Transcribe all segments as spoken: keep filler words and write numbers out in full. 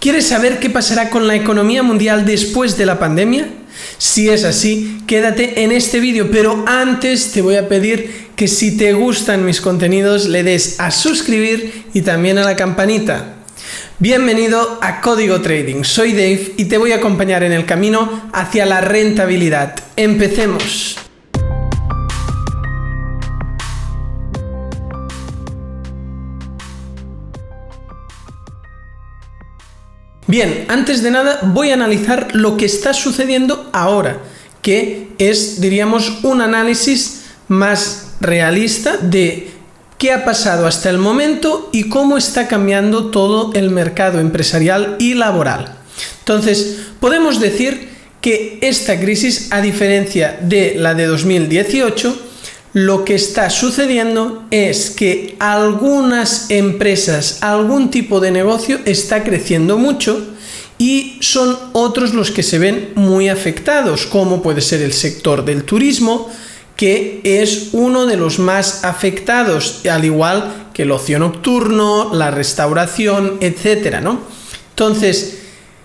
¿Quieres saber qué pasará con la economía mundial después de la pandemia? Si es así, quédate en este vídeo, pero antes te voy a pedir que si te gustan mis contenidos le des a suscribir y también a la campanita. Bienvenido a Código Trading, soy Dave y te voy a acompañar en el camino hacia la rentabilidad. ¡Empecemos! Bien, antes de nada voy a analizar lo que está sucediendo ahora, que es, diríamos, un análisis más realista de qué ha pasado hasta el momento y cómo está cambiando todo el mercado empresarial y laboral. Entonces, podemos decir que esta crisis, a diferencia de la de dos mil dieciocho, lo que está sucediendo es que algunas empresas, algún tipo de negocio está creciendo mucho y son otros los que se ven muy afectados, como puede ser el sector del turismo, que es uno de los más afectados, al igual que el ocio nocturno, la restauración, etcétera, ¿no? Entonces,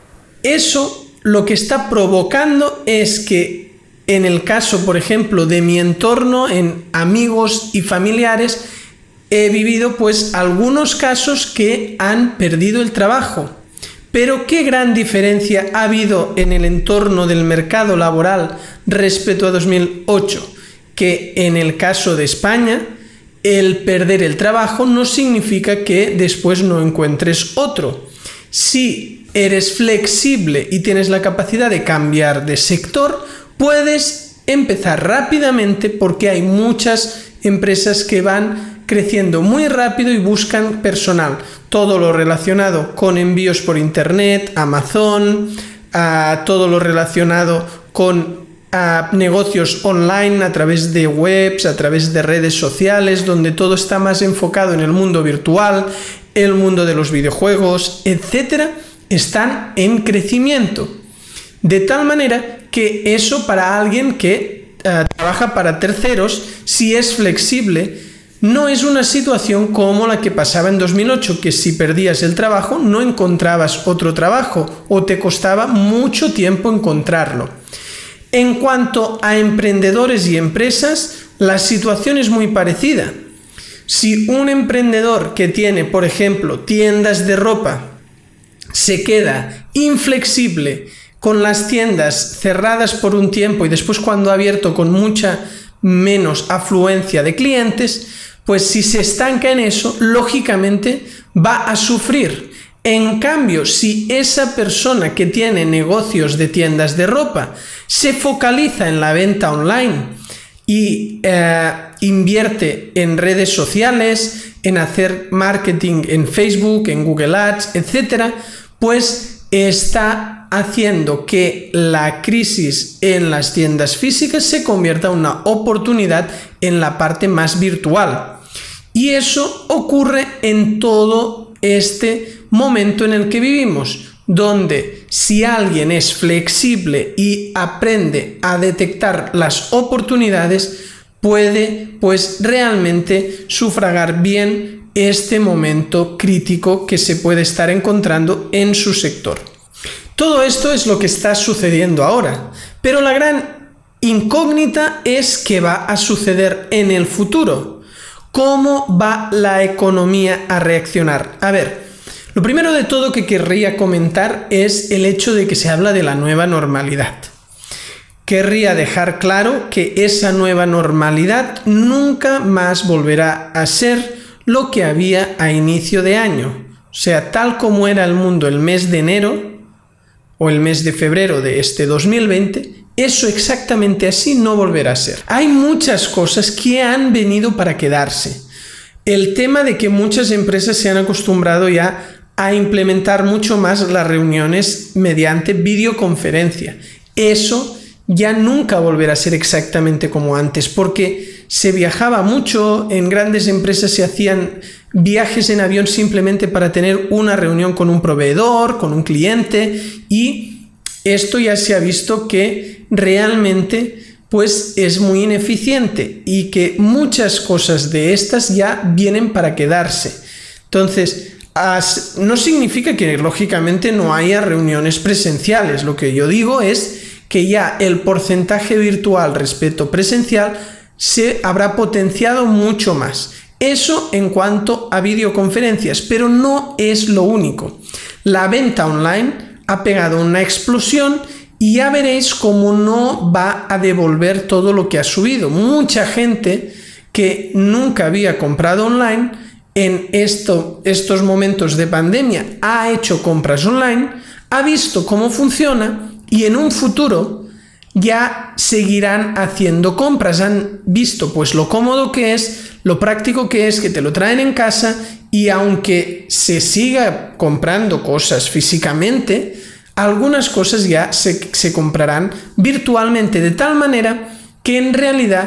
eso lo que está provocando es que en el caso, por ejemplo, de mi entorno, en amigos y familiares, he vivido pues algunos casos que han perdido el trabajo. Pero ¿qué gran diferencia ha habido en el entorno del mercado laboral respecto a dos mil ocho? Que en el caso de España, el perder el trabajo no significa que después no encuentres otro. Si eres flexible y tienes la capacidad de cambiar de sector, puedes empezar rápidamente porque hay muchas empresas que van creciendo muy rápido y buscan personal. Todo lo relacionado con envíos por internet, Amazon, a todo lo relacionado con a negocios online a través de webs, a través de redes sociales, donde todo está más enfocado en el mundo virtual, el mundo de los videojuegos, etcétera, están en crecimiento. De tal manera que eso para alguien que uh, trabaja para terceros, si es flexible, no es una situación como la que pasaba en dos mil ocho, que si perdías el trabajo no encontrabas otro trabajo o te costaba mucho tiempo encontrarlo. En cuanto a emprendedores y empresas, la situación es muy parecida. Si un emprendedor que tiene, por ejemplo, tiendas de ropa, se queda inflexible con las tiendas cerradas por un tiempo y después cuando ha abierto con mucha menos afluencia de clientes, pues si se estanca en eso, lógicamente va a sufrir. En cambio, si esa persona que tiene negocios de tiendas de ropa se focaliza en la venta online y eh, invierte en redes sociales, en hacer marketing en Facebook, en Google Ads, etcétera, pues está haciendo que la crisis en las tiendas físicas se convierta en una oportunidad en la parte más virtual. Y eso ocurre en todo este momento en el que vivimos, donde si alguien es flexible y aprende a detectar las oportunidades, puede pues realmente sufragar bien este momento crítico que se puede estar encontrando en su sector. Todo esto es lo que está sucediendo ahora, pero la gran incógnita es qué va a suceder en el futuro. ¿Cómo va la economía a reaccionar? A ver, lo primero de todo que querría comentar es el hecho de que se habla de la nueva normalidad. Querría dejar claro que esa nueva normalidad nunca más volverá a ser lo que había a inicio de año. O sea, tal como era el mundo el mes de enero o el mes de febrero de este dos mil veinte, eso exactamente así no volverá a ser. Hay muchas cosas que han venido para quedarse. El tema de que muchas empresas se han acostumbrado ya a implementar mucho más las reuniones mediante videoconferencia. Eso ya nunca volverá a ser exactamente como antes, porque se viajaba mucho, en grandes empresas se hacían viajes en avión simplemente para tener una reunión con un proveedor, con un cliente, y esto ya se ha visto que realmente pues es muy ineficiente y que muchas cosas de estas ya vienen para quedarse. Entonces, no significa que lógicamente no haya reuniones presenciales. Lo que yo digo es que ya el porcentaje virtual respecto presencial se habrá potenciado mucho más. Eso en cuanto a videoconferencias, pero no es lo único. La venta online ha pegado una explosión y ya veréis cómo no va a devolver todo lo que ha subido. Mucha gente que nunca había comprado online en esto, estos momentos de pandemia ha hecho compras online, ha visto cómo funciona y en un futuro ya seguirán haciendo compras. Han visto pues lo cómodo que es, lo práctico que es, que te lo traen en casa, y aunque se siga comprando cosas físicamente, algunas cosas ya se, se comprarán virtualmente, de tal manera que en realidad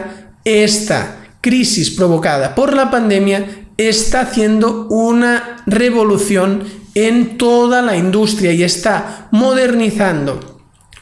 esta crisis provocada por la pandemia está haciendo una revolución en toda la industria y está modernizando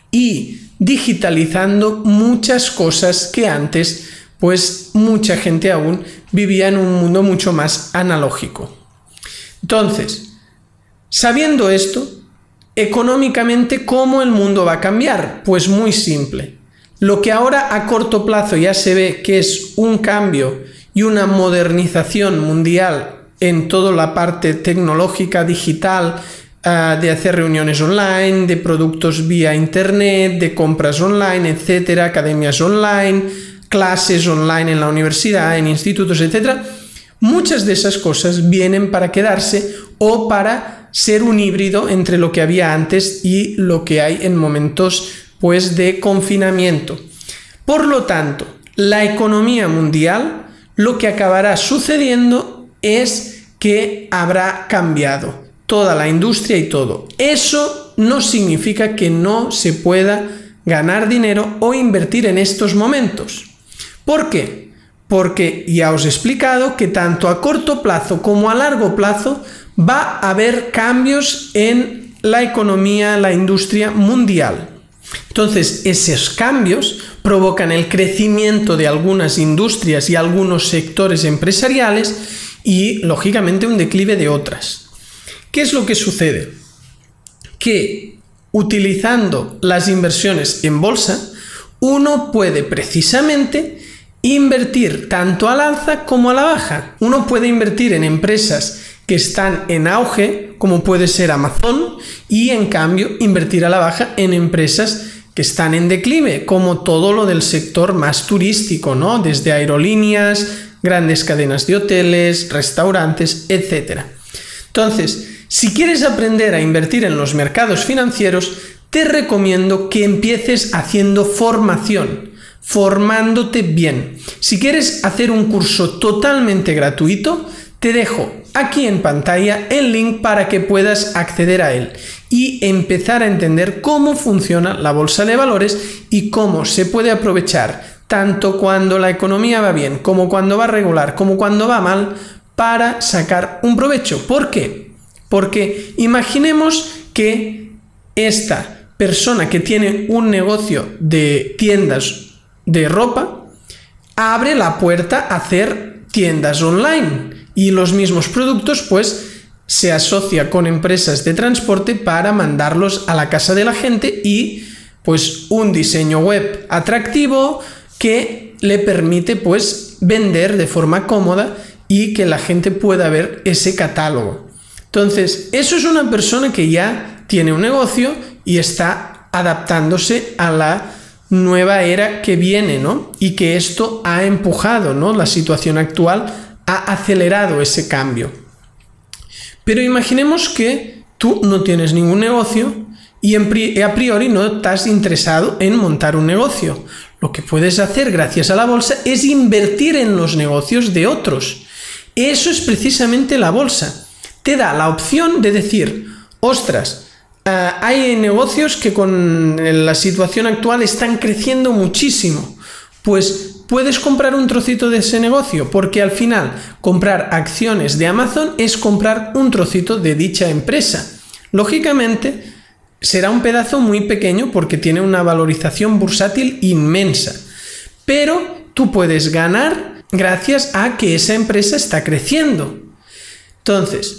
y digitalizando muchas cosas que antes pues mucha gente aún vivía en un mundo mucho más analógico. Entonces, sabiendo esto, económicamente, ¿cómo el mundo va a cambiar? Pues muy simple. Lo que ahora a corto plazo ya se ve que es un cambio y una modernización mundial en toda la parte tecnológica, digital, uh, de hacer reuniones online, de productos vía internet, de compras online, etcétera, academias online, clases online en la universidad, en institutos, etcétera. Muchas de esas cosas vienen para quedarse o para ser un híbrido entre lo que había antes y lo que hay en momentos pues de confinamiento. Por lo tanto, la economía mundial, lo que acabará sucediendo es que habrá cambiado toda la industria y todo. Eso no significa que no se pueda ganar dinero o invertir en estos momentos. ¿Por qué? Porque ya os he explicado que tanto a corto plazo como a largo plazo va a haber cambios en la economía, la industria mundial. Entonces, esos cambios provocan el crecimiento de algunas industrias y algunos sectores empresariales y, lógicamente, un declive de otras. ¿Qué es lo que sucede? Que utilizando las inversiones en bolsa, uno puede precisamente invertir tanto al alza como a la baja. Uno puede invertir en empresas que están en auge, como puede ser Amazon, y en cambio invertir a la baja en empresas que están en declive, como todo lo del sector más turístico, ¿no? Desde aerolíneas, grandes cadenas de hoteles, restaurantes, etcétera. Entonces, si quieres aprender a invertir en los mercados financieros, te recomiendo que empieces haciendo formación, formándote bien. Si quieres hacer un curso totalmente gratuito, te dejo aquí en pantalla el link para que puedas acceder a él y empezar a entender cómo funciona la bolsa de valores y cómo se puede aprovechar tanto cuando la economía va bien, como cuando va regular, como cuando va mal, para sacar un provecho. ¿Por qué? Porque imaginemos que esta persona que tiene un negocio de tiendas de ropa abre la puerta a hacer tiendas online y los mismos productos pues se asocia con empresas de transporte para mandarlos a la casa de la gente y pues un diseño web atractivo que le permite pues vender de forma cómoda y que la gente pueda ver ese catálogo. Entonces, eso es una persona que ya tiene un negocio y está adaptándose a la nueva era que viene, ¿no? Y que esto ha empujado, ¿no? La situación actual ha acelerado ese cambio. Pero imaginemos que tú no tienes ningún negocio y a priori no estás interesado en montar un negocio. Lo que puedes hacer gracias a la bolsa es invertir en los negocios de otros. Eso es precisamente la bolsa. Te da la opción de decir, ostras, Uh, hay negocios que con la situación actual están creciendo muchísimo, pues puedes comprar un trocito de ese negocio, porque al final comprar acciones de Amazon es comprar un trocito de dicha empresa. Lógicamente será un pedazo muy pequeño porque tiene una valorización bursátil inmensa, pero tú puedes ganar gracias a que esa empresa está creciendo. Entonces,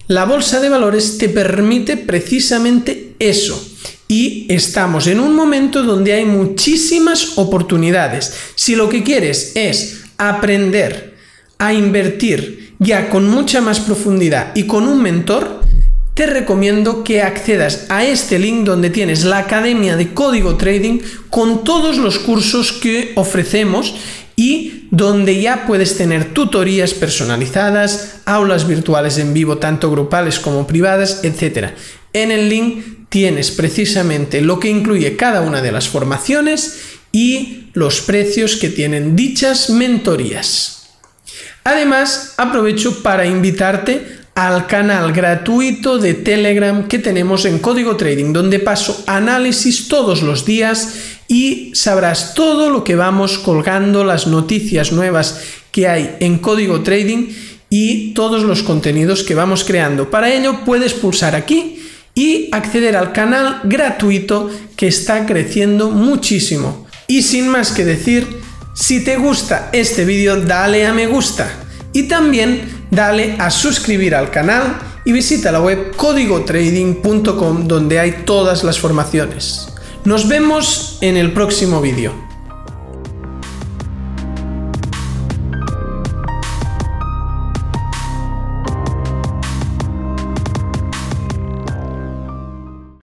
La bolsa de valores te permite precisamente eso. Y estamos en un momento donde hay muchísimas oportunidades. Si lo que quieres es aprender a invertir ya con mucha más profundidad y con un mentor, te recomiendo que accedas a este link donde tienes la Academia de Código Trading con todos los cursos que ofrecemos y donde ya puedes tener tutorías personalizadas, aulas virtuales en vivo, tanto grupales como privadas, etcétera. En el link tienes precisamente lo que incluye cada una de las formaciones y los precios que tienen dichas mentorías. Además, aprovecho para invitarte al canal gratuito de Telegram que tenemos en Código Trading, donde paso análisis todos los días y sabrás todo lo que vamos colgando, las noticias nuevas que hay en Código Trading y todos los contenidos que vamos creando. Para ello puedes pulsar aquí y acceder al canal gratuito que está creciendo muchísimo. Y sin más que decir, si te gusta este vídeo, dale a me gusta y también dale a suscribir al canal y visita la web código trading punto com donde hay todas las formaciones. Nos vemos en el próximo vídeo.